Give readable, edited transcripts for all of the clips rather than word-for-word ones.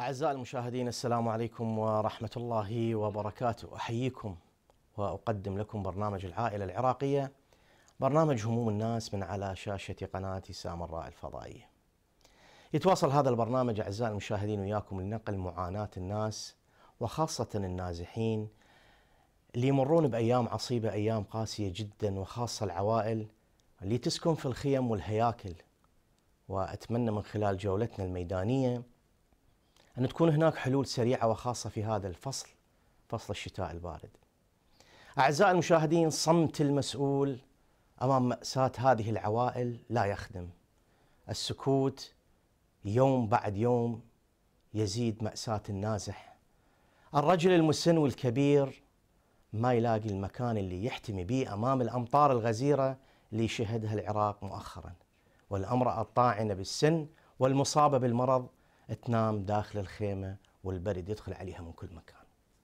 أعزائي المشاهدين، السلام عليكم ورحمة الله وبركاته. أحييكم وأقدم لكم برنامج العائلة العراقية، برنامج هموم الناس من على شاشة قناة سامراء الفضائية. يتواصل هذا البرنامج أعزائي المشاهدين وياكم لنقل معاناة الناس وخاصة النازحين اللي يمرون بأيام عصيبة، أيام قاسية جدا، وخاصة العوائل اللي تسكن في الخيم والهياكل. وأتمنى من خلال جولتنا الميدانية أن تكون هناك حلول سريعة، وخاصة في هذا الفصل، فصل الشتاء البارد. أعزائي المشاهدين، صمت المسؤول أمام مأساة هذه العوائل لا يخدم. السكوت يوم بعد يوم يزيد مأساة النازح. الرجل المسن والكبير ما يلاقي المكان اللي يحتمي به أمام الأمطار الغزيرة اللي شهدها العراق مؤخرا، والأمرأة الطاعنة بالسن والمصابة بالمرض تنام داخل الخيمة والبرد يدخل عليها من كل مكان.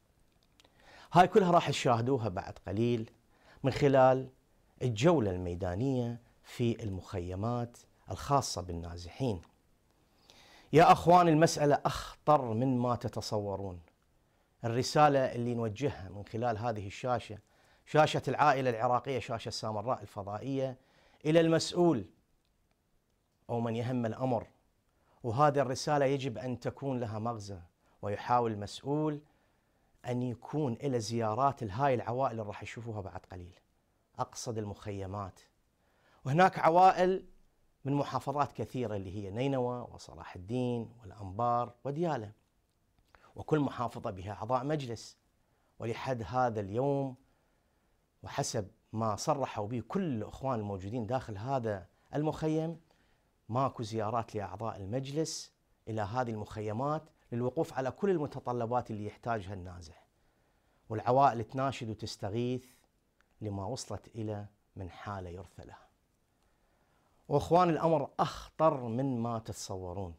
هاي كلها راح تشاهدوها بعد قليل من خلال الجولة الميدانية في المخيمات الخاصة بالنازحين. يا أخوان، المسألة أخطر من ما تتصورون. الرسالة اللي نوجهها من خلال هذه الشاشة، شاشة العائلة العراقية، شاشة سامراء الفضائية، إلى المسؤول أو من يهم الأمر، وهذه الرسالة يجب أن تكون لها مغزى، ويحاول المسؤول أن يكون إلى زيارات لهاي العوائل اللي راح يشوفوها بعد قليل. أقصد المخيمات، وهناك عوائل من محافظات كثيرة اللي هي نينوى وصلاح الدين والأنبار وديالى، وكل محافظة بها أعضاء مجلس. ولحد هذا اليوم وحسب ما صرحوا به كل الأخوان الموجودين داخل هذا المخيم، ماكو زيارات لأعضاء المجلس إلى هذه المخيمات للوقوف على كل المتطلبات اللي يحتاجها النازح. والعوائل تناشد وتستغيث لما وصلت إلى من حالة يرثى لها. وأخوان، الأمر أخطر من ما تتصورون.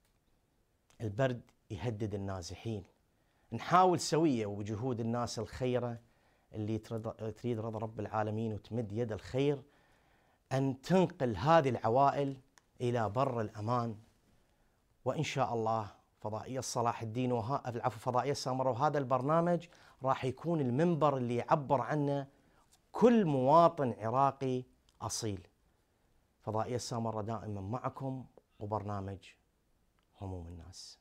البرد يهدد النازحين. نحاول سوية وبجهود الناس الخيرة اللي تريد رضا رب العالمين وتمد يد الخير أن تنقل هذه العوائل إلى بر الأمان. وإن شاء الله فضائية صلاح الدين فضائية سامراء، وهذا البرنامج راح يكون المنبر اللي يعبر عنه كل مواطن عراقي أصيل. فضائية سامراء دائما معكم، وبرنامج هموم الناس.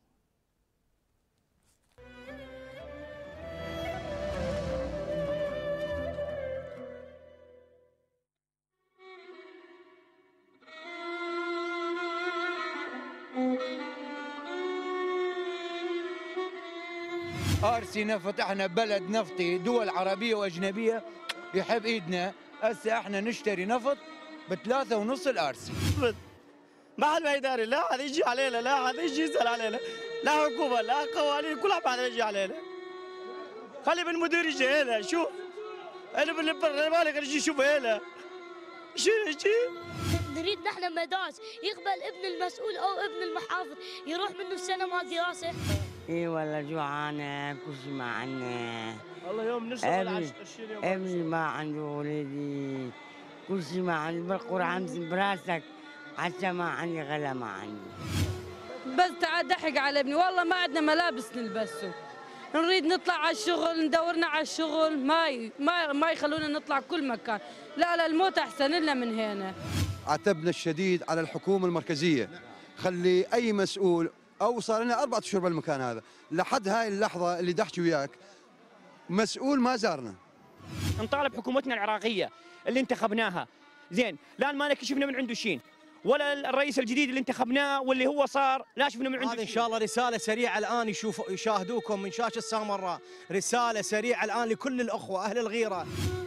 ارسينا فتحنا بلد نفطي، دول عربيه واجنبيه يحب ايدنا. هسه احنا نشتري نفط ب3.5 الارسي. ما حد ما يداري، لا حد يجي علينا، لا حد يجي يسال علينا، لا حكومه لا قوانين، كل حد يجي علينا. خلي بالمدير يجي هنا شوف، انا بالبرلمان يجي يشوف هنا شو يجي. نريد نحن مدارس يقبل ابن المسؤول او ابن المحافظ يروح منه السنه مال دراسه. اي والله جوعانه، كل شيء ما عندنا. والله يوم نشتغل 20 يوم. ابني ما عنده، ولدي كل شيء ما عندي. بالقرى عمزم براسك، حتى ما عندي غلا ما عندي. بس تعال ضحك على ابني، والله ما عندنا ملابس نلبسه. نريد نطلع على الشغل، ندورنا على الشغل، ما يخلونا نطلع كل مكان. لا الموت احسن لنا من هنا. عتبنا الشديد على الحكومه المركزيه، خلي اي مسؤول، او صار لنا 4 اشهر بالمكان هذا، لحد هاي اللحظه اللي دحكي وياك مسؤول ما زارنا. نطالب حكومتنا العراقيه اللي انتخبناها، زين، لا ما شفنا من عنده شيء، ولا الرئيس الجديد اللي انتخبناه واللي هو صار لا شفنا من عنده هذا ان شاء الله رساله سريعه الان يشاهدوكم من شاشه سامراء، رساله سريعه الان لكل الاخوه اهل الغيره.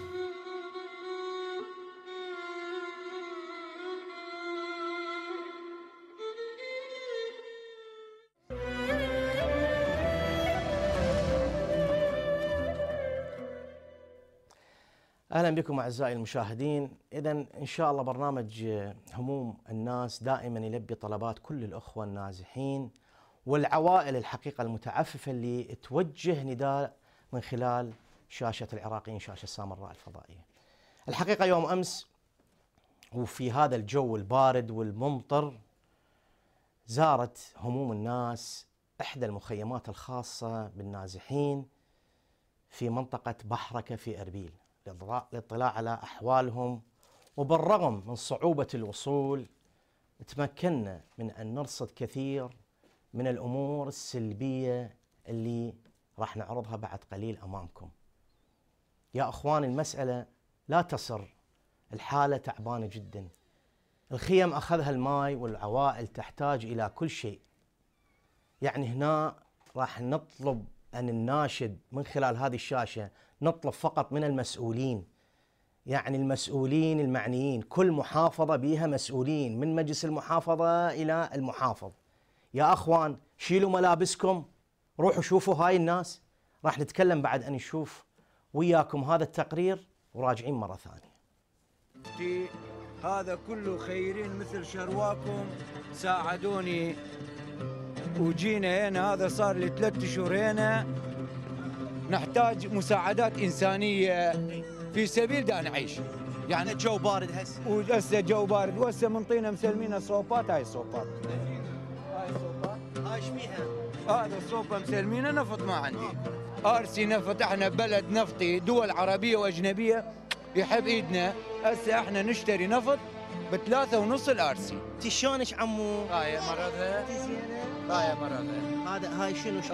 أهلا بكم أعزائي المشاهدين. إذا إن شاء الله برنامج هموم الناس دائما يلبي طلبات كل الأخوة النازحين والعوائل الحقيقة المتعففة اللي توجه نداء من خلال شاشة العراقيين، شاشة سامراء الفضائية. الحقيقة يوم أمس وفي هذا الجو البارد والممطر زارت هموم الناس إحدى المخيمات الخاصة بالنازحين في منطقة بحركة في أربيل للاطلاع على أحوالهم. وبالرغم من صعوبة الوصول تمكنا من أن نرصد كثير من الأمور السلبية اللي راح نعرضها بعد قليل أمامكم. يا أخوان، المسألة لا تسر، الحالة تعبانة جدا. الخيم أخذها الماء والعوائل تحتاج إلى كل شيء. يعني هنا راح نطلب أن الناشد من خلال هذه الشاشة نطلب فقط من المسؤولين، يعني المسؤولين المعنيين، كل محافظة بيها مسؤولين من مجلس المحافظة إلى المحافظ. يا أخوان شيلوا ملابسكم، روحوا شوفوا هاي الناس. راح نتكلم بعد أن نشوف وياكم هذا التقرير وراجعين مرة ثانية. هذا كله خيرين مثل شرواكم ساعدوني وجينا هنا. هذا صار لي 3 أشهر هنا، نحتاج مساعدات إنسانية في سبيل دا نعيش. يعني الجو بارد هسه، وهسه جو بارد، وهسه منطينا مسلمينا صوبات. هاي الصوبات، هاي صوبات، هاي ايش فيها؟ هذا الصوبة مسلمينا نفط ما عندي. ارسي نفط، احنا بلد نفطي، دول عربية واجنبية يحب ايدنا. هسه احنا نشتري نفط ب3.5 الارسي. انت شلونك عمو؟ هاي مرضها، هاي مرضها. هاي شنو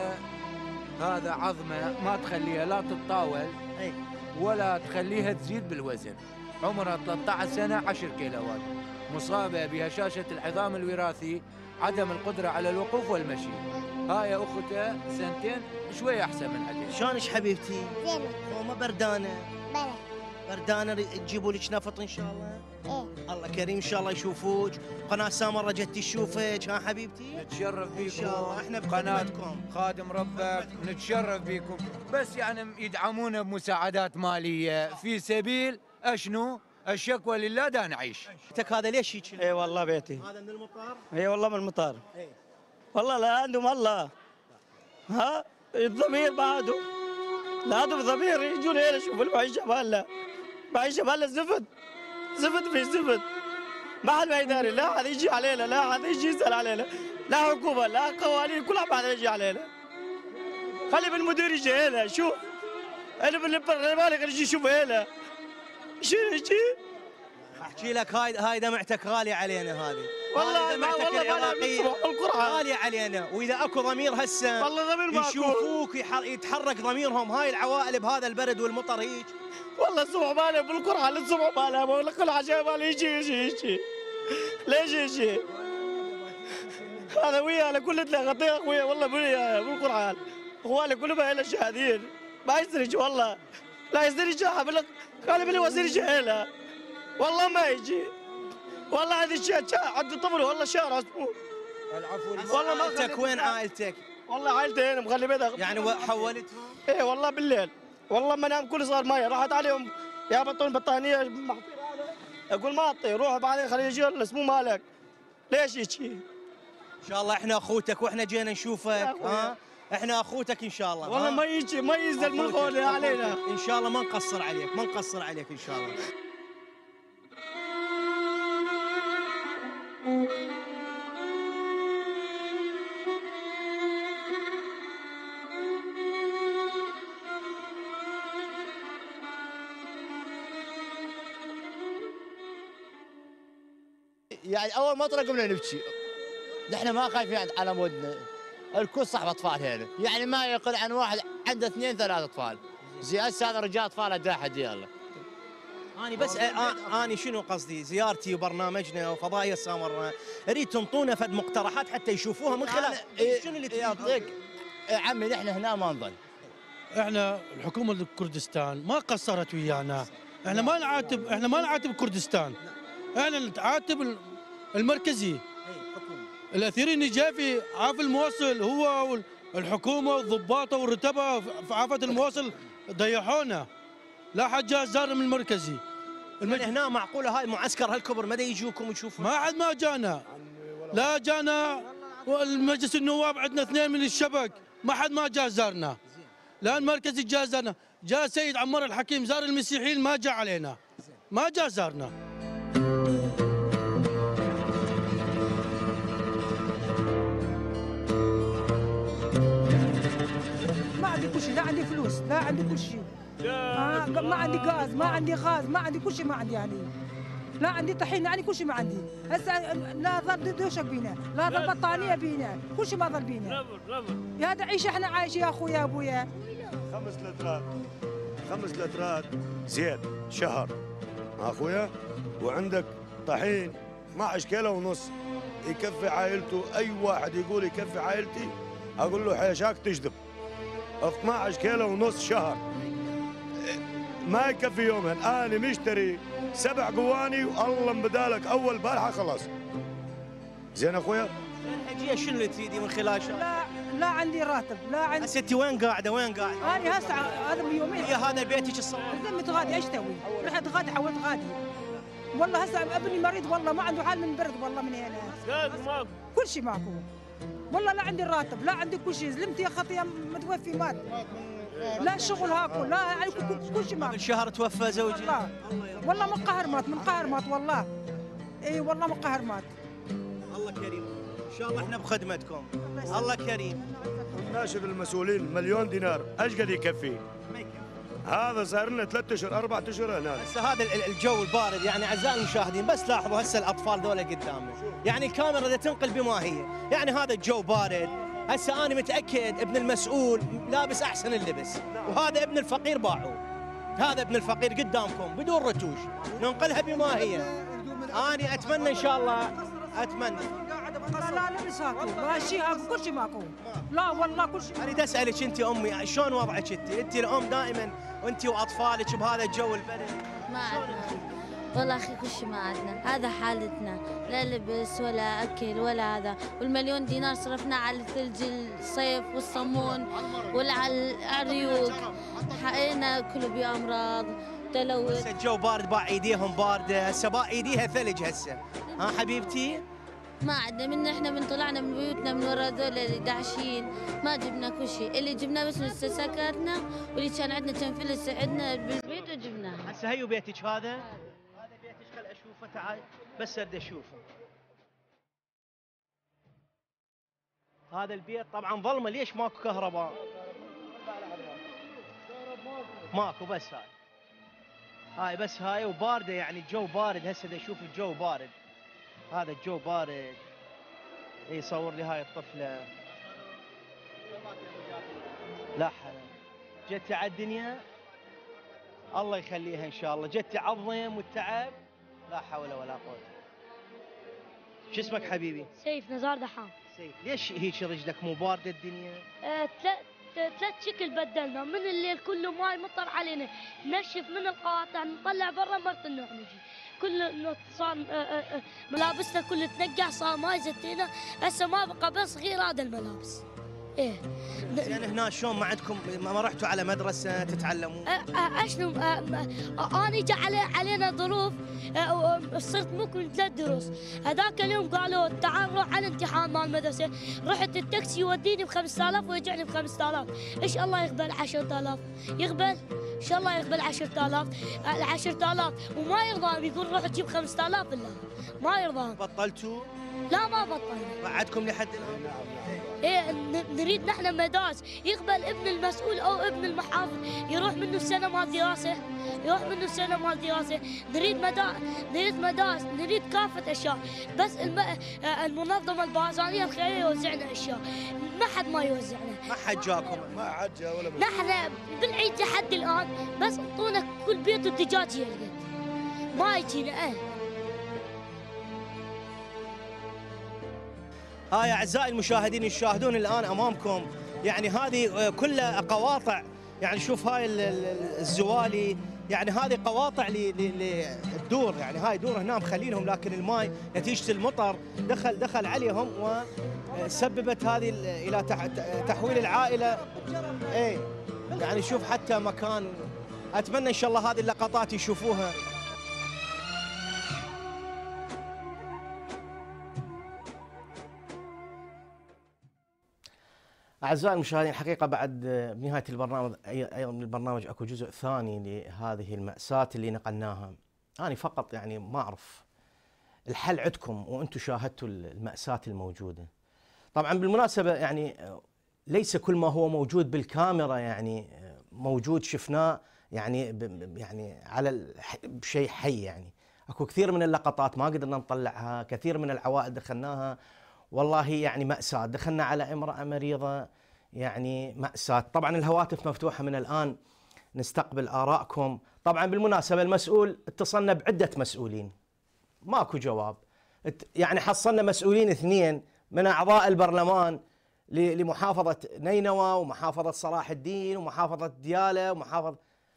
هذا عظمة ما تخليها لا تتطاول ولا تخليها تزيد بالوزن. عمرها 13 سنة 10 كيلوات، مصابة بهشاشة العظام الوراثي، عدم القدرة على الوقوف والمشي. هاي أختها 2 سنين شوية أحسن من عدل. شلونك حبيبتي؟ زينة. وما بردانة؟ بلى. بردانة تجيبوا لك نفط إن شاء الله؟ ايه. الله كريم إن شاء الله يشوفوك. قناة سامرة جت تشوفك، ها حبيبتي؟ نتشرف بيكم إن شاء الله، إحنا بقناتكم خادم ربك، نتشرف بيكم. بس يعني يدعمونا بمساعدات مالية في سبيل أشنو؟ الشكوى لله دا نعيش. بيتك هذا ليش هيك؟ اي والله بيتي هذا من المطار؟ اي والله من المطار. اي والله لا عندهم الله، ها الضمير ما عندهم، لا عندهم ضمير. يجون هنا يشوفوا المعيشة مالنا، معيشة مالنا زفت في زفت. ما حد ما يداري، لا حد يجي علينا، لا حد يجي يسأل علينا، لا حكومة لا قوانين، كل ما حد يجي علينا. خلي بالمدير يجي هنا شوف، انا بالبرلمان يجي يشوف هنا شنو يجي. احكي لك هاي دمعتك غالية علينا. هذه والله دمعتك العراقية القرعة غالية علينا. واذا اكو ضمير هسه والله ضمير ما يشوفوك يتحرك ضميرهم. هاي العوائل بهذا البرد والمطر هيك. والله الصبح ماله بالقرعة للصبح ماله، بقول لك كل حاجة ماله يجي ليش يجي؟ هذا وياه كلنا غطيه اخويا والله وياه بالقرعة. اخواني كلهم هنا شهادين، ما يصير يجي والله، لا يصير يجي. قال لي وزير يجي هنا والله ما يجي. والله هذه الشيء عند طفل والله شهر اسبوع. العفو. والله ما عائلتك وين عائلتك؟ والله عائلتي هنا مخلي بيتها يعني حولتهم؟ ايه والله بالليل والله ما نام، كل صار ميه راحت عليهم يا بطون بطانيه محطين. اقول ما اعطي روح بعدين خليه يجي الاسبوع مالك. ليش يجي؟ ان شاء الله احنا اخوتك واحنا جينا نشوفك. ها احنا اخوتك ان شاء الله. والله ما يجي ما ينزل من الخول علينا. ان شاء الله ما نقصر عليك، ما نقصر عليك ان شاء الله. يعني اول مطره قمنا نبكي. نحن ما خايفين على مودنا، الكل صاحب اطفال هنا، يعني ما يقل عن واحد عنده 2 3 اطفال. زي هسه هذا رجال اطفاله داحد يلا. اني بس اني شنو قصدي، زيارتي وبرنامجنا وفضائية سامرة اريد تنطونا فد مقترحات حتى يشوفوها من خلال شنو اللي يعطيك عمي. نحن هنا ما نظل. احنا الحكومه الكردستان ما قصرت ويانا. احنا ما نعاتب كردستان، احنا نعاتب المركزي. الاثيرين الجافي عاف الموصل، هو والحكومه والضباط والرتبه في عافه الموصل ضيعونا. لا حد جاء زارنا من المركزي. هنا معقوله هاي معسكر هالكبر ما يجوكم ويشوفون؟ ما حد ما جانا، لا جانا والمجلس النواب عندنا 2 من الشبك، ما حد ما جاء زارنا. لا المركزي جاء زارنا، جاء سيد عمار الحكيم زار المسيحيين ما جاء علينا، ما جاء زارنا. عندي كل شيء. ما عندي غاز، ما عندي غاز، ما عندي كل شيء، ما عندي يعني. لا عندي طحين، يعني كل شيء ما عندي. هسه لا ظل دوشك بينا، لا ظل بطانيه بينا، كل شيء ما ظل بينا. يا هذا عيشه احنا عايشين يا اخويا يا ابويا. 5 لترات زيت شهر اخويا، وعندك طحين 12 كيلو ونص يكفي عائلته. اي واحد يقول يكفي عائلتي اقول له حيشاك تجذب. 12 كيلو ونص شهر ما يكفي يومين. انا مشتري 7 قواني والله بدالك اول بارحه خلاص. زين اخويا؟ الحجيه شنو اللي تريدي من خلال شهر؟ لا عندي راتب، لا عندي. هسه انت وين قاعده؟ انا هسه هذا من يومين. يا هذا بيتك الصغير؟ دمت غادي ايش اسوي؟ رحت غادي حولت غادي. والله هسه ابني مريض والله ما عنده حال من برد والله من هنا. كل شيء ماكو. والله لا عندي راتب، لا عندي كل شيء، زلمت يا خطيه متوفي مات. لا شغل هاكل، لا يعني كل شيء مات. قبل شهر توفى زوجي؟ والله من قهر مات، من قهر مات والله. اي والله من قهر مات. الله كريم، ان شاء الله احنا بخدمتكم. الله كريم. ناشب المسؤولين 1,000,000 دينار ايش قد يكفي؟ هذا صار لنا 3 اشهر 4 اشهر هنا. هسه هذا الجو البارد يعني اعزائي المشاهدين، بس لاحظوا هسه الاطفال ذولا قدامنا، يعني الكاميرا اذا تنقل بما هي، يعني هذا الجو بارد. هسه انا متاكد ابن المسؤول لابس احسن اللبس، وهذا ابن الفقير باعوه. هذا ابن الفقير قدامكم بدون رتوش، ننقلها بما هي. انا اتمنى ان شاء الله، اتمنى. لا لبس هاكو، لا شيء هاكو، كل شيء ماكو. لا والله كل شيء. اريد اسالك انت امي شلون وضعك انت؟ انت الام دائما وانت واطفالك بهذا الجو البرد. ما عندنا والله اخي كل شيء ما عندنا، هذا حالتنا، لا لبس ولا اكل ولا هذا، وال1,000,000 دينار صرفنا على الثلج الصيف والصمون ولا على الريوق، حقنا كله بامراض تلوث. هسه الجو بارد، باع ايديهم بارده، هسه باع ايديها ثلج هسه. ها حبيبتي؟ ما عندنا، احنا من طلعنا من بيوتنا من ورا ذول اللي داعشين، ما جبنا كل شيء، اللي جبناه بس مستسكاتنا واللي كان عندنا كم فلس عندنا بالبيت وجبناها. هسه هيو بيتك هذا؟ هذا بيتك، خل اشوفه، تعال بس اريد اشوفه. هذا البيت طبعا ظلمه، ليش ماكو كهرباء؟ ماكو، بس هاي بس هاي وبارده، يعني الجو بارد. هسه دا اشوف الجو بارد، هذا الجو بارد. يصور لي هاي الطفله، لا حول. جت على الدنيا الله يخليها ان شاء الله، جت تعظم والتعب، لا حول ولا قوه. شو اسمك حبيبي؟ سيف نزار دحام. سيف، ليش هيك رجلك مو بارده الدنيا؟ 3 شكل بدلنا، من الليل كله ماي مطر علينا، نشف من القواطع، نطلع برا مرت النوع نجي، كل صار ملابسنا كله تنقع، صار ماي زتينا، هسه ما بقى بس غير هذا الملابس. ايه. زين هنا شلون ما عندكم، ما رحتوا على مدرسه تتعلمون؟ اشنو انا اجى علينا ظروف، صرت ممكن 3 دروس. هذاك اليوم قالوا تعال روح على الامتحان مال المدرسه، رحت التاكسي يوديني ب5000 ويرجعني ب5000. ايش الله يقبل 10,000؟ يقبل؟ ان شاء الله يقبل 10,000 10,000 وما يرضى، يقول روح تجيب 5000 الا ما يرضى. بطلتوا؟ لا ما بطلنا. بعدكم لحد الان؟ ايه نريد نحن مدارس، يقبل ابن المسؤول او ابن المحافظ يروح منه السنه مال دراسه، يروح منه السنه مال دراسه. نريد مدارس، نريد كافه اشياء، بس المنظمه البازانيه الخيريه يوزعنا اشياء، ما حد ما يوزعنا. ما حد جاكم؟ ما حد جا ولا نحن بالعيد لحد الان بس اعطونا كل بيت الدجاج يلقط، ما يجينا. هاي اعزائي المشاهدين يشاهدون الان امامكم، يعني هذه كلها قواطع، يعني شوف هاي الزوالي، يعني هذه قواطع للدور، يعني هاي دور هنا مخلينهم، لكن الماء نتيجه المطر دخل عليهم وسببت هذه الى تحويل العائله. اي يعني شوف حتى مكان، اتمنى ان شاء الله هذه اللقطات يشوفوها. أعزائي المشاهدين، حقيقة بعد بنهاية البرنامج أيضا من البرنامج أكو جزء ثاني لهذه المأساة اللي نقلناها. أنا فقط يعني ما أعرف الحل عندكم وأنتم شاهدتوا المأساة الموجودة. طبعا بالمناسبة يعني ليس كل ما هو موجود بالكاميرا يعني موجود شفناه يعني يعني على بشيء حي. يعني اكو كثير من اللقطات ما قدرنا نطلعها، كثير من العوائل دخلناها، والله يعني مأساة. دخلنا على امرأة مريضة، يعني مأساة. طبعا الهواتف مفتوحة من الآن، نستقبل آرائكم. طبعا بالمناسبة المسؤول اتصلنا بعدة مسؤولين ماكو جواب، يعني حصلنا مسؤولين 2 من أعضاء البرلمان لمحافظة نينوى ومحافظة صلاح الدين ومحافظة ديالى ومحافظة،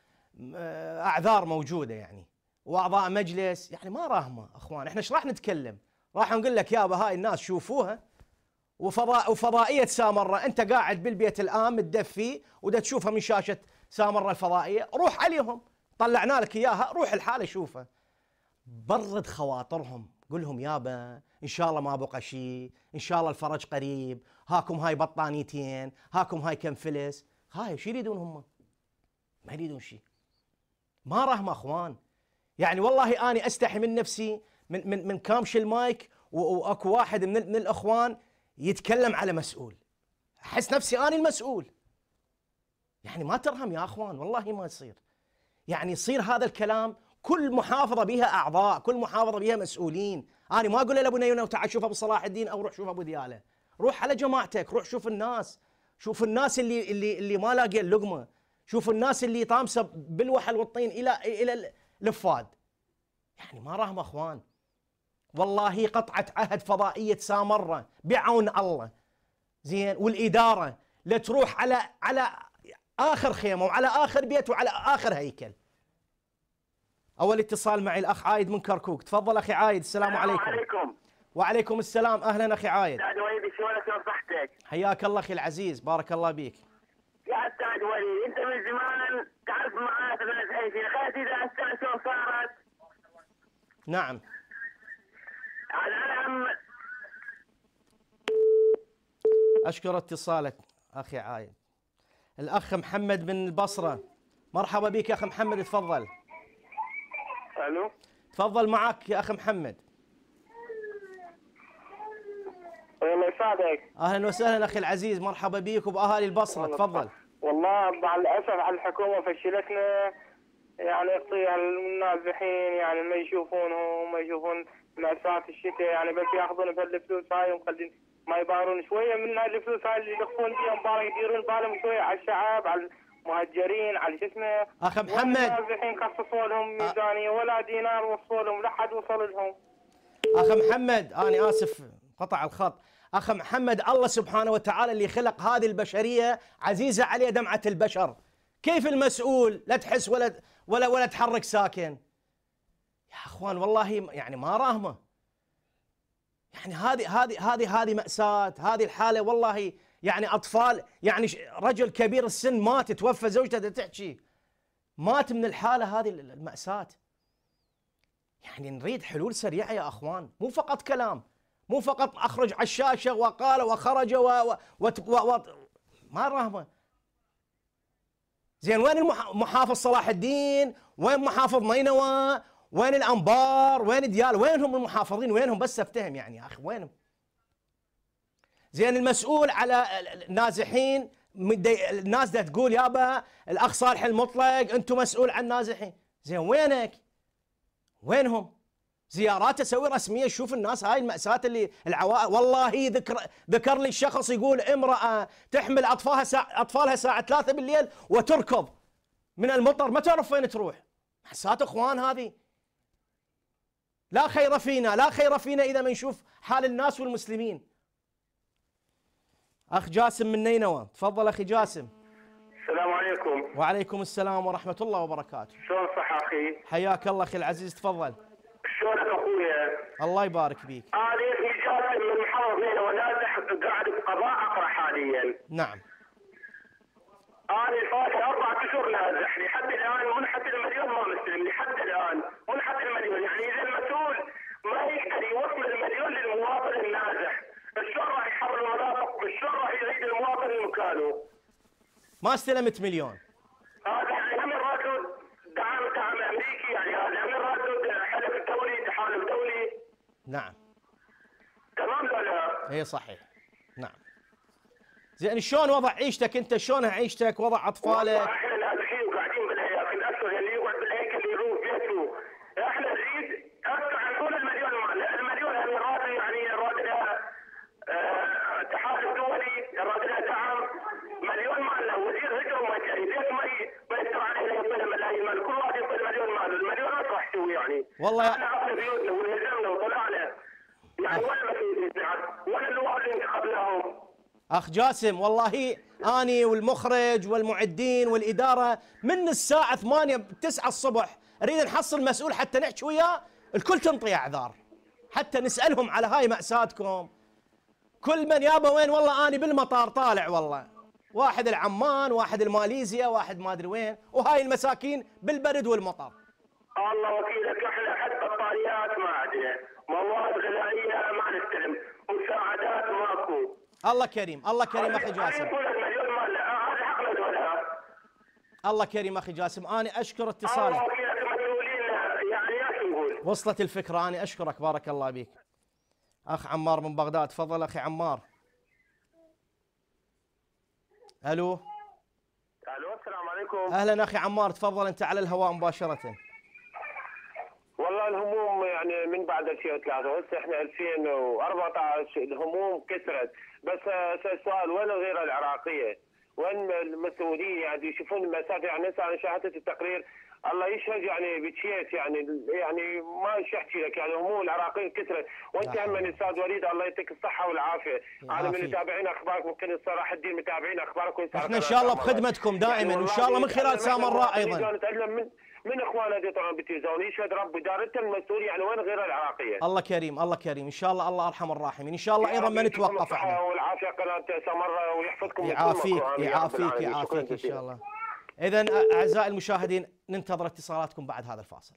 أعذار موجودة يعني، وأعضاء مجلس. يعني ما راهمة أخوان. إحنا إيش راح نتكلم؟ راح نقول لك يابا هاي الناس شوفوها، وفضائية سامرة أنت قاعد بالبيت الآن متدفي ودا تشوفها من شاشة سامرة الفضائية، روح عليهم، طلعنا لك إياها، روح الحالة شوفها، برد خواطرهم، قل لهم يابا إن شاء الله ما بقى شيء، إن شاء الله الفرج قريب، هاكم هاي بطانيتين، هاكم هاي كم فلس. هاي شو يريدون هم؟ ما يريدون شيء. ما راهم أخوان. يعني والله أنا أستحي من نفسي من كامش المايك وأكو واحد من الأخوان يتكلم على مسؤول، أحس نفسي أنا المسؤول. يعني ما ترهم يا أخوان، والله ما يصير. يعني يصير هذا الكلام. كل محافظة بها أعضاء، كل محافظة بها مسؤولين. أنا ما أقول لأبو نيونة وتعال شوف أبو صلاح الدين أو روح شوف أبو ديالة، روح على جماعتك، روح شوف الناس، شوف الناس اللي ما لاقي اللقمة، شوف الناس اللي طامسة بالوحل والطين إلى الفاد. يعني ما راهم أخوان. والله قطعة عهد فضائية سامرة بعون الله زين، والإدارة لا تروح على آخر خيمة وعلى آخر بيت وعلى آخر هيكل. أول اتصال معي الأخ عايد من كركوك. تفضل أخي عايد. السلام عليكم. عليكم. وعليكم السلام. أهلا أخي عايد. سعد وليد شلونك وصحتك؟ حياك الله أخي العزيز، بارك الله بيك. يا سعد وليد أنت من زمان تعرف معاه في خالتي إذا الساعة شلون صارت؟ نعم. العالم. أشكر اتصالك أخي عايد. الأخ محمد من البصرة. مرحبا بك يا أخ محمد، تفضل. الو. تفضل معك يا أخ محمد. الله يسعدك. أهلا وسهلا أخي العزيز، مرحبا بك وبأهالي البصرة. تفضل. والله مع الأسف على الحكومة فشلتنا، يعني يعطي النازحين يعني ما يشوفونهم، ما يشوفون مأساة الشتاء، يعني بس ياخذون بهالفلوس هاي ومخلين ما يبارون شوية من هالفلوس هاي اللي يلقون فيها مبارك، يديرون بالهم شوية على الشعب، على المهجرين، على شو اسمه. أخ محمد. النازحين خصصوا لهم ميزانية ولا دينار وصلوا لهم، لا حد وصل لهم. أخ محمد أنا آسف قطع الخط. أخ محمد الله سبحانه وتعالى اللي خلق هذه البشرية عزيزة عليه دمعة البشر، كيف المسؤول لا تحس ولا تحرك ساكن؟ يا أخوان والله يعني ما راهمه. يعني هذه مأساة، هذه الحالة والله. يعني أطفال، يعني رجل كبير السن مات، توفى زوجته تحكي مات من الحالة هذه المأساة. يعني نريد حلول سريعة يا أخوان، مو فقط كلام، مو فقط أخرج على الشاشة وقال وخرج ما راهمه. زين وين محافظ صلاح الدين؟ وين محافظ نينوى؟ وين الأنبار؟ وين ديال؟ وينهم المحافظين؟ وينهم بس افتهم يعني يا أخي وينهم؟ زين المسؤول على النازحين، الناس دا تقول يابا الأخ صالح المطلق أنتم مسؤول عن النازحين. زين وينك؟ وينهم؟ زيارات اسوي رسميه، شوف الناس هاي المأساة اللي العوائل. والله ذكر لي شخص يقول امرأة تحمل اطفالها الساعة 3 بالليل وتركض من المطر، ما تعرف وين تروح. مأساة اخوان هذه. لا خير فينا، لا خير فينا اذا ما نشوف حال الناس والمسلمين. اخ جاسم من نينوى. تفضل اخي جاسم. السلام عليكم. وعليكم السلام ورحمة الله وبركاته. شلون صح اخي؟ حياك الله اخي العزيز، تفضل. شلونك اخويا؟ الله يبارك بيك. انا جاسم من محافظة نينوى، نازح قاعد بقضاء اقرا حاليا. نعم. انا صار لي 4 اشهر نازح، لحد الان منحت المليون ما مستلم، لحد الان منحت المليون. يعني اذا المسؤول ما يقدر يوصل المليون للمواطن النازح، شلون راح يحرر المرافق؟ شلون راح يعيد المواطن لمكانه؟ ما استلمت مليون. هذا يعني من راتب دعم امريكي، يعني هذا من راتب حلف دولي، تحالف دولي. نعم. تمام ولا لا؟ اي صحيح. نعم. زين شلون وضع عيشتك انت؟ شلون عيشتك؟ وضع اطفالك؟ احنا والله احنا عطنا بيوتنا ونزلنا وطلعنا، يعني وين مسؤولين وين الواحد اللي انتخبناهم؟ اخ جاسم والله اني والمخرج والمعدين والاداره من الساعه 8 9 الصبح اريد نحصل مسؤول حتى نحكي وياه، الكل تنطي اعذار، حتى نسالهم على هاي ماساتكم. كل من يابا وين؟ والله اني بالمطار طالع، والله واحد العمان، واحد الماليزيا، واحد ما ادري وين، وهاي المساكين بالبرد والمطر. الله وكيلك، احنا حتى بطاريات ما عندنا، مواد غذائيه ما نستلم، مساعدات ماكو. الله كريم، الله كريم اخي جاسم. الله كريم اخي جاسم، انا اشكر اتصالك. الله وكيلك مسؤولين، يعني ايش نقول؟ وصلت الفكره، انا اشكرك بارك الله بيك. اخ عمار من بغداد، تفضل اخي عمار. الو. الو السلام عليكم. اهلا اخي عمار، تفضل انت على الهواء مباشره. والله الهموم يعني من بعد 2003 هسه احنا 2014 الهموم كثرت، بس السؤال وين الغيره العراقيه؟ وين المسؤولين يعني يشوفون المسافه؟ يعني هسه انا شاهدت التقرير الله يشهد يعني بتشيت يعني ما ايش احكي لك، يعني هموم العراقيين كثرت، وانت هم من استاذ وليد الله يعطيك الصحه والعافيه، انا من متابعين اخبارك ممكن صراحه الدين متابعين اخباركم. احنا ان شاء الله بخدمتكم دائما، وان شاء الله من خلال سامراء ايضا. نتعلم من اخواننا دي طبعا بالتلفزيون، يشهد رب ادارته المسؤول، يعني وين غير العراقيه؟ الله كريم، الله كريم، ان شاء الله الله ارحم الراحمين، ان شاء الله ايضا ما نتوقف احنا. والعافيه قناه سامراء ويحفظكم. يعافيك يعافيك يعافيك ان شاء الله. اذا اعزائي المشاهدين ننتظر اتصالاتكم بعد هذا الفاصل.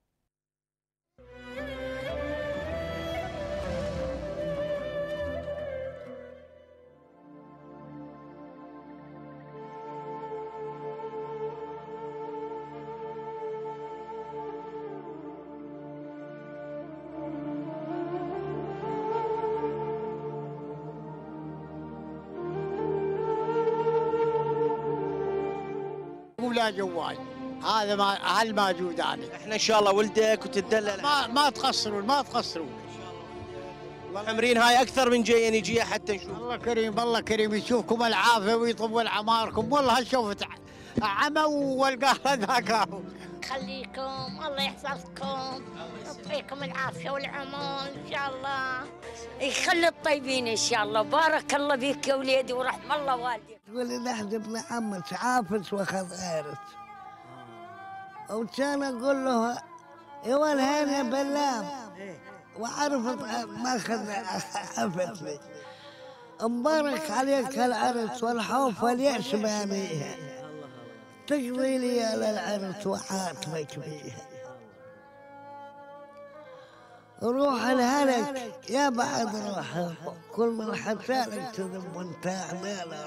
ولا جوال هذا ما هل موجود انا. احنا ان شاء الله ولدك وتدلل. ما تقصرون ما تقصرون. حمرين هاي اكثر من جايه نجيه حتى نشوف. الله كريم الله كريم يشوفكم العافيه ويطول اعماركم، والله شوفت عمى والقهر ذاك. خليكم الله يحفظكم ويعطيكم العافيه والعمر ان شاء الله، يخلي الطيبين ان شاء الله. بارك الله بيك يا وليدي ورحم الله والديك. تقول لي احد ابن عمك عافس واخذ غيرك، وكان اقول له يا والهين يا بلام، وعرفت ما اخذ عفتني. مبارك عليك العرس والحوف واليأس بانيها، تقضي لي على العرس وعاتبك بيها. روح الهلك يا بعد روحك، كل من حسالك تذب وانت عمال.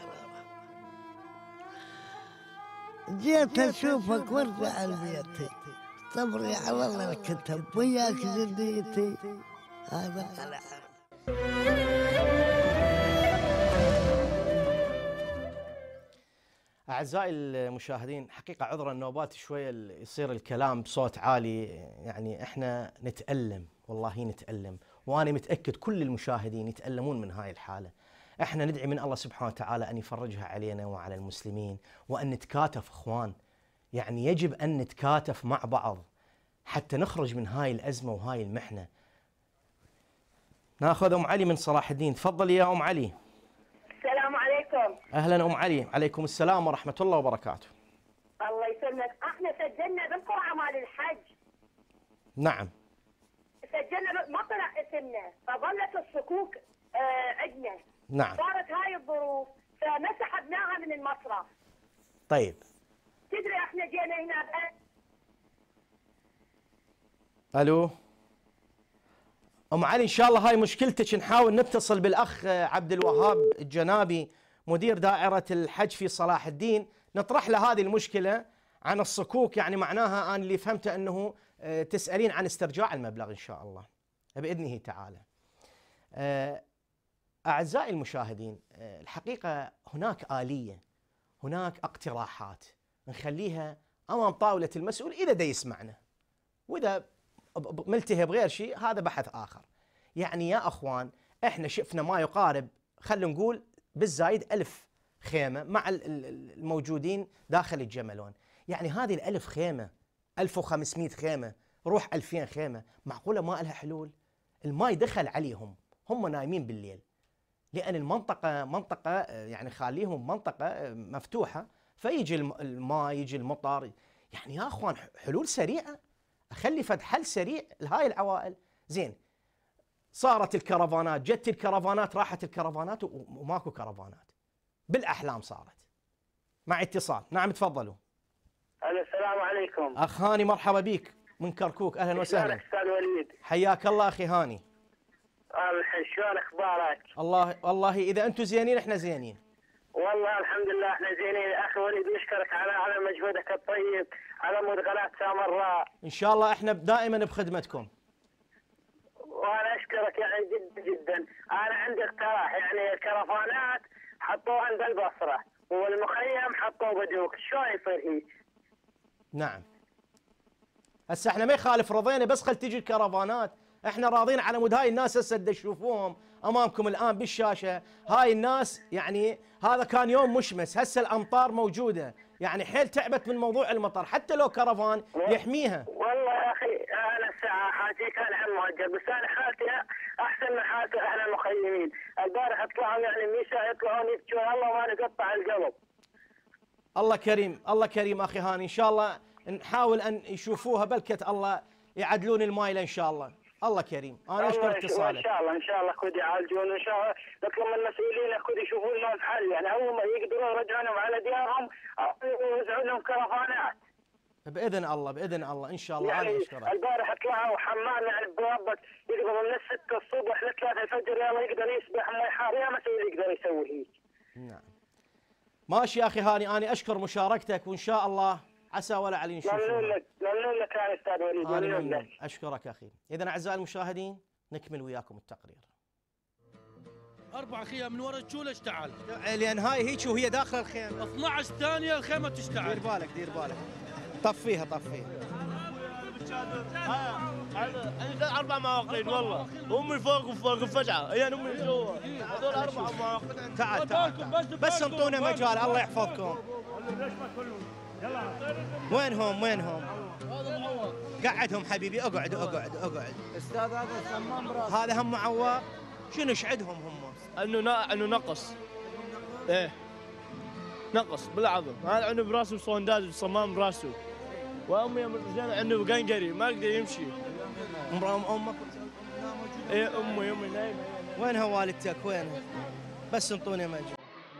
جيت اشوفك وارجع لبيتي، صبري على الله الكتب وياك جديتي، هذا على أعزائي المشاهدين، حقيقة عذرا النوبات شوية يصير الكلام بصوت عالي، يعني احنا نتألم، والله نتألم، وأنا متأكد كل المشاهدين يتألمون من هاي الحالة. احنا ندعي من الله سبحانه وتعالى أن يفرجها علينا وعلى المسلمين، وأن نتكاتف اخوان، يعني يجب أن نتكاتف مع بعض حتى نخرج من هاي الأزمة وهاي المحنة. ناخذ أم علي من صلاح الدين، تفضلي يا أم علي. السلام عليكم. أهلا أم علي، عليكم السلام ورحمة الله وبركاته. الله يسلمك، احنا سجلنا بالقرعة مال الحج. نعم. سجلنا ما طلع اسمنا، فظلت الصكوك عندنا. نعم. صارت هاي الظروف فما سحبناها من المصرف. طيب. تدري احنا جينا هنا الو. ام علي ان شاء الله هاي مشكلتك، نحاول نتصل بالاخ عبد الوهاب الجنابي مدير دائرة الحج في صلاح الدين، نطرح له هذه المشكلة عن الصكوك، يعني معناها أنا اللي فهمته أنه تسألين عن استرجاع المبلغ إن شاء الله بإذنه تعالى. أعزائي المشاهدين، الحقيقة هناك آلية، هناك اقتراحات نخليها أمام طاولة المسؤول إذا دا يسمعنا، وإذا ملتهي بغير شيء هذا بحث آخر. يعني يا أخوان إحنا شفنا ما يقارب، خلينا نقول بالزايد 1000 خيمة مع الموجودين داخل الجملون، يعني هذه ال1000 خيمة 1500 خيمة روح 2000 خيمه، معقوله ما لها حلول؟ الماي دخل عليهم، هم نايمين بالليل، لان المنطقه منطقه يعني خليهم منطقه مفتوحه، فيجي الماء يجي المطر. يعني يا اخوان حلول سريعه، اخلي فد حل سريع لهاي العوائل. زين صارت الكرفانات، جت الكرفانات، راحت الكرفانات وماكو كرفانات، بالاحلام صارت. مع اتصال، نعم تفضلوا. السلام عليكم. اخ هاني مرحبا بيك من كركوك، اهلا وسهلا. استاذ وليد. حياك الله اخي هاني. شلون اخبارك؟ والله اذا انتم زينين احنا زينين. والله الحمد لله احنا زينين. اخي وليد نشكرك على مجهودك الطيب على مود قناه سامراء. ان شاء الله احنا دائما بخدمتكم. وانا اشكرك يعني جدا جدا. انا عندي اقتراح، يعني الكرفانات حطوه عند البصره والمخيم حطوه بدوك، شلون يصير هيك؟ نعم. هسه احنا ما يخالف رضينا، بس خل تجي الكرفانات، احنا راضين على مود هاي الناس هسه تشوفوهم امامكم الان بالشاشه، هاي الناس يعني هذا كان يوم مشمس، هسه الامطار موجوده، يعني حيل تعبت من موضوع المطر، حتى لو كرفان يحميها. والله يا اخي انا الساعه حالتي كان عم مؤجل، بس انا حالتي احسن من حالتي احنا المخيمين. البارح طلعوا يعني النساء يطلعون يبكون، الله ما نقطع القلب. الله كريم، الله كريم اخي هاني، ان شاء الله نحاول ان يشوفوها، بلكة الله يعدلون المايله ان شاء الله. الله كريم، انا اشكر اتصالك. ان شاء الله كود يعالجون، ان شاء الله نطلب من المسؤولين كود يشوفون لهم حل، يعني اول ما يقدروا يرجعونهم على ديارهم او يوزعون لهم كرفانات. باذن الله باذن الله ان شاء الله. يعني انا اشكرك. البارح طلعوا حمام يعني بوابك يقدر من 6 الصبح ل 3 الفجر، يلا يقدر يسبح ما يحار، يا مسؤول يقدر يسوي هيك. نعم. ماشي يا اخي هاني، انا اشكر مشاركتك، وان شاء الله عسى ولا علي نشوفك. ممنون لك يا استاذ وليد، ممنون لك. اشكرك اخي. اذا اعزائي المشاهدين نكمل وياكم التقرير. 4 خيام من ورا الشوله اشتعل، لان هاي هيك وهي داخل الخيمه. 12 ثانيه الخيمه تشتعل. دير بالك دير بالك. طفيها طفيها. عندي 4 مواقين والله، امي فوق فجعه، هي امي جوا، هذول 4 مواقين. تعال بس انطونا مجال، الله يحفظكم. وينهم؟ قعدهم حبيبي، اقعد. استاذ هذا الصمام راس، هذا هم معوق. شنو شعدهم هم؟ انه نقص. ايه نقص بالعظم، هذا عنده براسه صونداز وصمام براسه، وامي عنده قنقري ما يقدر يمشي. امك؟ ايه امي نايمه. وينها والدتك وينها؟ بس انطوني مجال.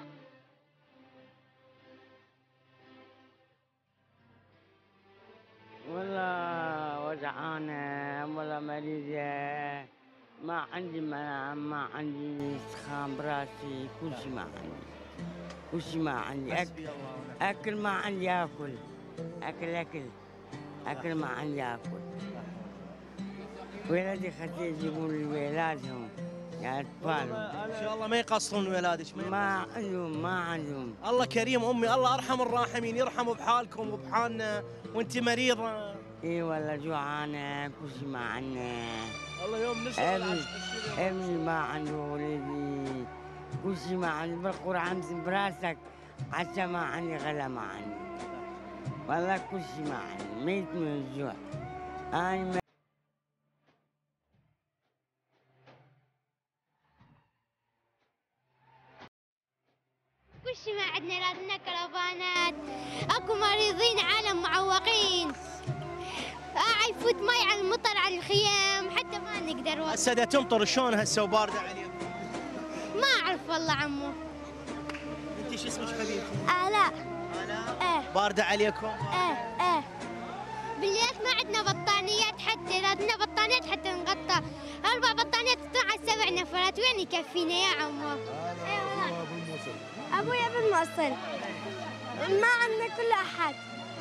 والله وجعانة، والله مريضة، ما عندي منام، ما عندي سخان براسي، كل شيء ما عندي، كل شيء ما عندي. أكل ما عندي أكل، أكل ما عندي أكل. ولادي خليه يجيبون لي ولادهم يا أطفال. إن شاء الله ما يقصرون ولادك. ما عندهم. الله كريم أمي، الله أرحم الراحمين، يرحموا بحالكم وبحالنا، وأنت مريضة. إي والله جوعانة، كل شيء ما عندنا. والله يوم نسأل ابني ما عنده ولدي، كل شيء ما عندي، بالقرى عمزم براسك، عشا ما عندي غلا ما عندي. والله كل شيء ما عندي، ميت من الجوع. أنا كل شيء ما عندنا، لازمنا كرفانات، اكو مريضين عالم معوقين، يفوت مي على المطر على الخيام حتى ما نقدر. هسه دا تمطر، شلون هسه وبارده عليكم؟ ما اعرف والله عمو. انت شو اسمك حبيبتي؟ آلاء. ايه. بارده عليكم؟ ايه. بالليل ما عندنا بطانيات، حتى لازمنا بطانيات حتى نغطى. 4 بطانيات تطلع على 7 نفرات، وين يكفينا يا عمو؟ ايوه ابويا بالموصل، ما عندنا كل احد،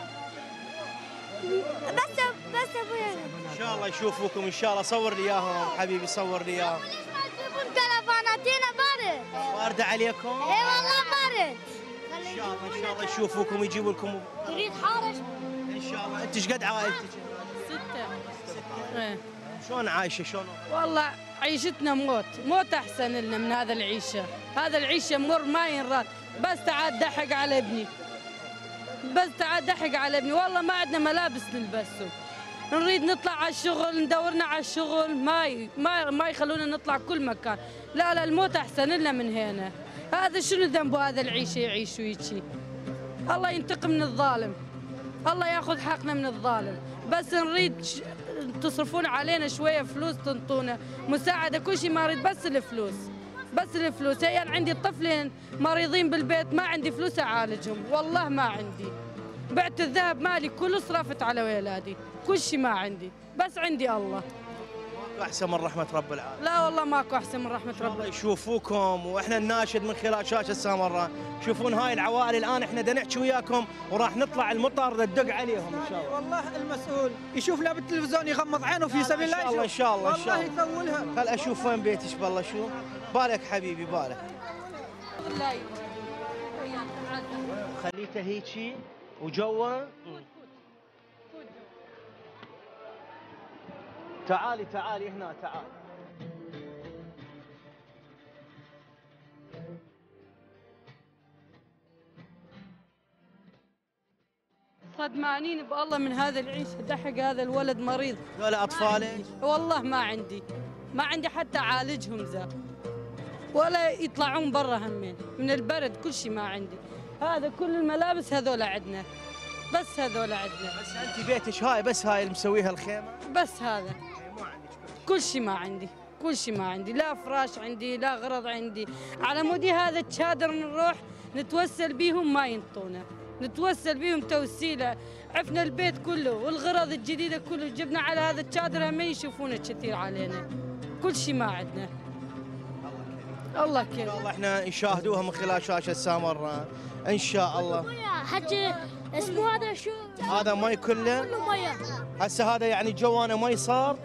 بس ابويا. ان شاء الله يشوفوكم ان شاء الله. صور لي اياهم حبيبي، صور لي اياهم. ليش ما تجيبون كرفاناتنا؟ بارده عليكم؟ اي والله بارد. ان شاء الله يشوفوكم ويجيبوا لكم. تريد حارش؟ ان شاء الله. انت ايش قد عائلتك؟ 6. ايه. شلون عايشه شلون؟ والله عيشتنا موت احسن لنا من هذا العيشه، هذا العيشه مر ما ينراد. بس تعال دحق على ابني، والله ما عندنا ملابس نلبسه، نريد نطلع على الشغل ندورنا على الشغل ما يخلونا نطلع كل مكان. لا الموت احسن لنا من هنا. هذا شنو ذنبه هذا العيشه يعيش ويجي؟ الله ينتقم من الظالم، الله ياخذ حقنا من الظالم. بس نريد تصرفون علينا شويه فلوس، تنطونا مساعده، كل شيء ما اريد بس الفلوس، بس الفلوس. هي أنا عندي طفلين مريضين بالبيت، ما عندي فلوس اعالجهم، والله ما عندي. بعت الذهب مالي كله صرفت على ولادي، كل شيء ما عندي، بس عندي الله. ماكو احسن من رحمه رب العالمين. لا والله ماكو احسن من رحمه رب العالمين. يشوفوكم واحنا نناشد من خلال شاشه سامراء، شوفون هاي العوائل الان احنا بدنا نحكي وياكم وراح نطلع المطر ندق عليهم ان شاء الله. والله المسؤول يشوف له بالتلفزيون يغمض عينه في سبيل الله. ان شاء الله ان شاء الله والله يثولها. هل اشوف وين بيتك بالله شو؟ بالك حبيبي بالك. خليته هيجي وجوا. تعالي هنا تعالي. صدمانين بالله من هذا العيشه، دحق هذا الولد مريض. ذولا اطفالك؟ والله ما عندي حتى اعالجهم ذا، ولا يطلعون برا همين من البرد، كل شيء ما عندي. هذا كل الملابس هذولا عندنا، بس هذولا عندنا. بس انت بيتك هاي بس هاي اللي مسويها الخيمه؟ بس هذا كل شيء ما عندي، كل شيء ما عندي، لا فراش عندي لا غرض عندي. على مودي هذا الشادر نروح نتوسل بيهم ما ينطونا، نتوسل بيهم توسيله. عفنا البيت كله والغرض الجديده كله جبنا على هذا الشادر، ما يشوفونه كثير علينا، كل شيء ما عندنا. الله كريم. والله احنا نشاهدوها من خلال شاشه سامراء ان شاء الله. حجي اسمه هذا شو؟ هذا مي كله؟ كله ميه. هسه هذا يعني جوانا مي صار؟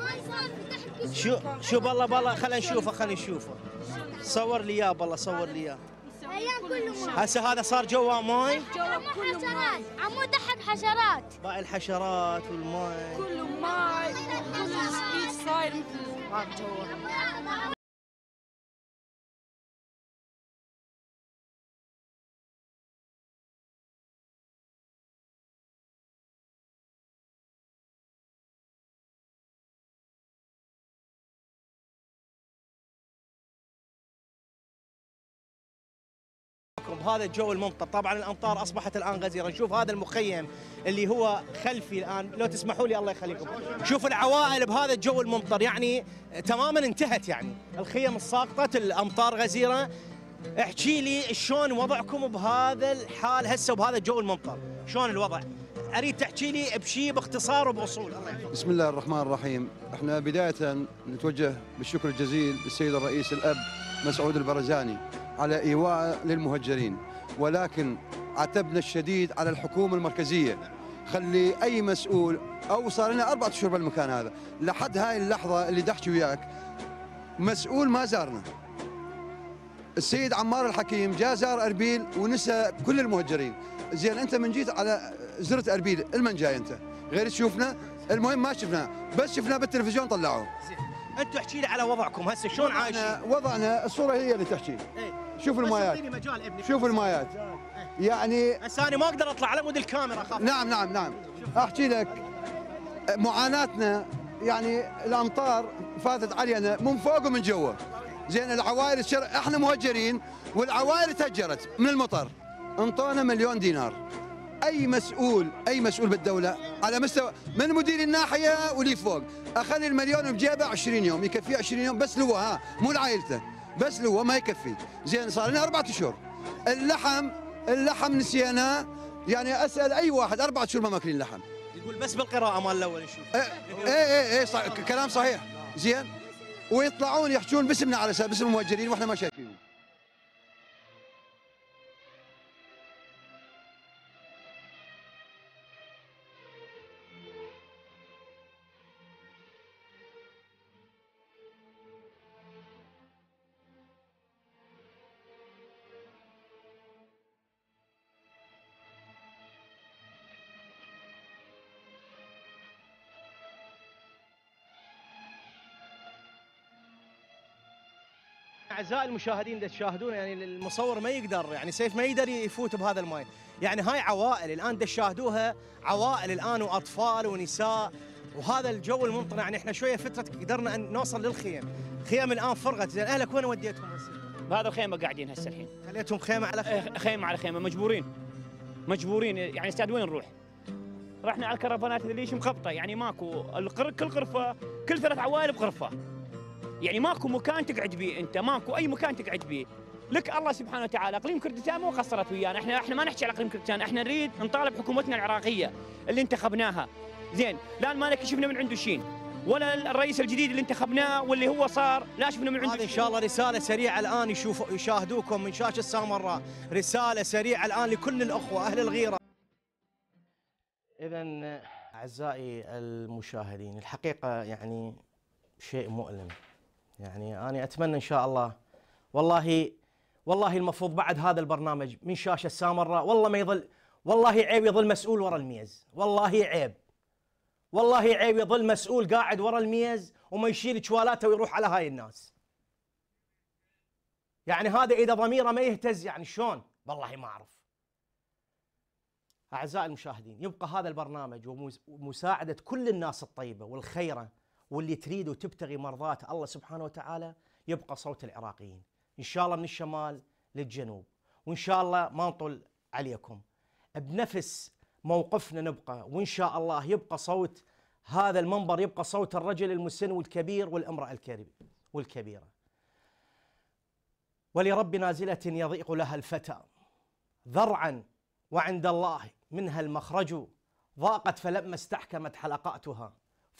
شو بالله خلينا نشوفه. صور لي اياه بالله، صور لي اياه. هسه هذا صار جوا ماي؟ جوا كله حشرات، عمود حق حشرات. باقي الحشرات والماي كله ماي، كله صاير مثل جوا. بهذا الجو الممطر. طبعا الامطار اصبحت الان غزيره. نشوف هذا المخيم اللي هو خلفي الان، لو تسمحوا لي الله يخليكم. شوف العوائل بهذا الجو الممطر، يعني تماما انتهت، يعني الخيم ساقطت، الامطار غزيره. احكي لي شلون وضعكم بهذا الحال هسه وبهذا الجو الممطر، شلون الوضع؟ اريد تحكي لي بشيء باختصار وباصول. الله يحفظك. بسم الله الرحمن الرحيم. احنا بدايه نتوجه بالشكر الجزيل للسيد الرئيس الاب مسعود البرزاني على ايواء للمهجرين، ولكن عتبنا الشديد على الحكومه المركزيه. خلي اي مسؤول، او صار لنا 4 اشهر بالمكان هذا، لحد هاي اللحظه اللي دحكي وياك مسؤول ما زارنا. السيد عمار الحكيم جاء زار اربيل ونسى كل المهجرين. زين انت من جيت على زرت اربيل، المن جاي انت؟ غير تشوفنا؟ المهم ما شفناه، بس شفناه بالتلفزيون طلعوه. انتم احكي لي على وضعكم هسه شلون عايشين؟ وضعنا الصوره هي اللي تحكي. شوف المايات، شوف المايات. يعني هسه انا ما اقدر اطلع على مود الكاميرا اخاف. نعم احكي لك معاناتنا. يعني الامطار فاتت علينا من فوق ومن جوا. زين العوائل احنا مهجرين والعوائل تهجرت من المطر، انطونا 1,000,000 دينار. اي مسؤول بالدوله على مستوى من مدير الناحيه ولي فوق اخذ ال1,000,000 بجيبه 20 يوم، يكفيه 20 يوم بس لو مو لعائلته، بس لو ما يكفي. زين صار لنا 4 اشهر. اللحم نسيناه. يعني اسال اي واحد 4 اشهر ما ماكلين لحم. يقول بس بالقراءه مال الاول نشوف. ايه كلام صحيح. زين ويطلعون يحجون باسمنا على باسم المهجرين واحنا ما شايفينهم. اعزائي المشاهدين اللي تشاهدون، يعني المصور ما يقدر، يعني سيف ما يقدر يفوت بهذا الماي. يعني هاي عوائل الان تشاهدوها، عوائل الان واطفال ونساء وهذا الجو الممطر يعني احنا شويه فتره قدرنا ان نوصل للخيم، خيم الان فرغت، زين اهلك وين وديتهم هسه؟ بهذا الخيمه قاعدين هسه الحين. خليتهم خيمه على خيمه؟ خيمه على خيمه، مجبورين يعني استاذ وين نروح؟ رحنا على الكرفانات اللي مخبطه، يعني ماكو كل غرفه كل 3 عوائل بغرفه. يعني ماكو مكان تقعد بيه انت، ماكو اي مكان تقعد بيه. لك الله سبحانه وتعالى، اقليم كردستان مو قصرت ويانا، احنا ما نحكي على اقليم كردستان، احنا نريد نطالب حكومتنا العراقيه اللي انتخبناها. زين، لا مالك شفنا من عنده شيء، ولا الرئيس الجديد اللي انتخبناه واللي هو صار لا شفنا من عنده. هذه ان شاء الله رساله سريعه الان يشاهدوكم من شاشه سامراء، رساله سريعه الان لكل الاخوه اهل الغيره. اذا اعزائي المشاهدين، الحقيقه يعني شيء مؤلم. يعني انا اتمنى ان شاء الله، والله المفروض بعد هذا البرنامج من شاشه سامراء والله ما يظل، والله عيب يظل مسؤول ورا الميز، والله عيب يظل مسؤول قاعد ورا الميز وما يشيل جوالاته ويروح على هاي الناس. يعني هذا اذا ضميره ما يهتز يعني شلون؟ والله ما اعرف. اعزائي المشاهدين، يبقى هذا البرنامج ومساعده كل الناس الطيبه والخيره واللي تريد وتبتغي مرضاة الله سبحانه وتعالى، يبقى صوت العراقيين ان شاء الله من الشمال للجنوب، وان شاء الله ما نطول عليكم، بنفس موقفنا نبقى، وان شاء الله يبقى صوت هذا المنبر، يبقى صوت الرجل المسن والكبير والامرأة والكبيرة. ولرب نازلة يضيق لها الفتى ذرعا وعند الله منها المخرج، ضاقت فلما استحكمت حلقاتها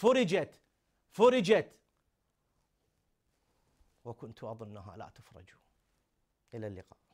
فرجت وكنت أظنها لا تفرج. إلى اللقاء.